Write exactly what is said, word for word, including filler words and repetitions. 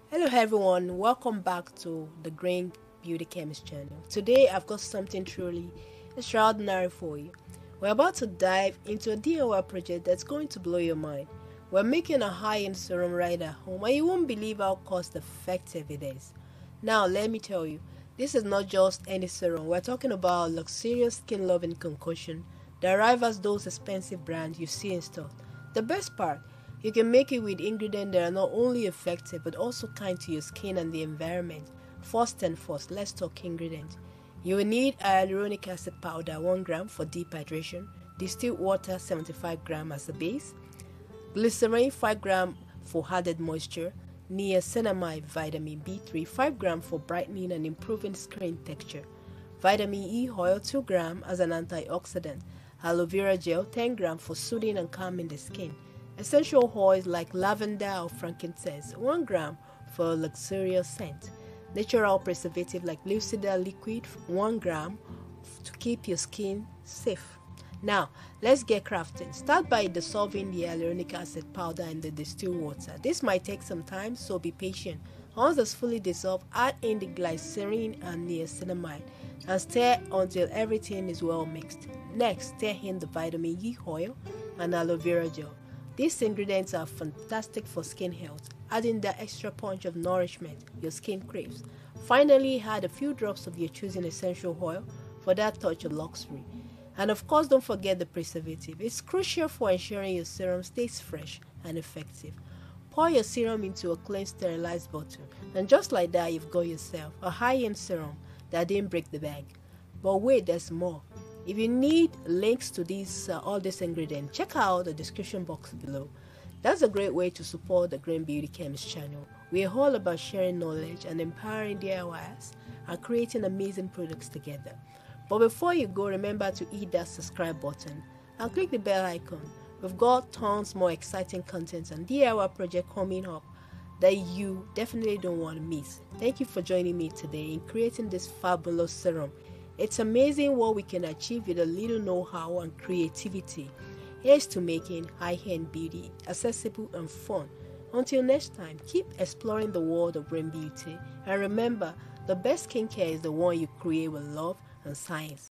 Hello everyone, welcome back to the Green Beauty Chemist channel. Today I've got something truly extraordinary for you. We're about to dive into a D I Y project that's going to blow your mind. We're making a high-end serum right at home and you won't believe how cost effective it is. Now let me tell you, this is not just any serum. We're talking about a luxurious skin-loving concoction that rivals those expensive brands you see in store. The best part, you can make it with ingredients that are not only effective but also kind to your skin and the environment. First and first, let's talk ingredients. You will need hyaluronic acid powder one gram for deep hydration, distilled water seventy-five grams as a base, glycerin five grams for added moisture, niacinamide vitamin B three five grams for brightening and improving skin texture, vitamin E oil two grams as an antioxidant, aloe vera gel ten grams for soothing and calming the skin, essential oils like lavender or frankincense one gram for a luxurious scent, natural preservative like Lucida liquid one gram to keep your skin safe. Now, let's get crafting. Start by dissolving the hyaluronic acid powder in the distilled water. This might take some time, so be patient. Once it's fully dissolved, add in the glycerin and niacinamide and stir until everything is well mixed. Next, stir in the vitamin E oil and aloe vera gel. These ingredients are fantastic for skin health, adding that extra punch of nourishment your skin craves. Finally, add a few drops of your choosing essential oil for that touch of luxury. And of course, don't forget the preservative. It's crucial for ensuring your serum stays fresh and effective. Pour your serum into a clean, sterilized bottle, and just like that, you've got yourself a high-end serum that didn't break the bank. But wait, there's more. If you need links to these uh, all these ingredients, check out the description box below. That's a great way to support the Green Beauty Chemist channel. We are all about sharing knowledge and empowering D I Ys and creating amazing products together. But before you go, remember to hit that subscribe button and click the bell icon. We've got tons more exciting content and D I Y project coming up that you definitely don't want to miss. Thank you for joining me today in creating this fabulous serum. It's amazing what we can achieve with a little know-how and creativity. Here's to making high-end beauty accessible and fun. Until next time, keep exploring the world of green beauty. And remember, the best skincare is the one you create with love and science.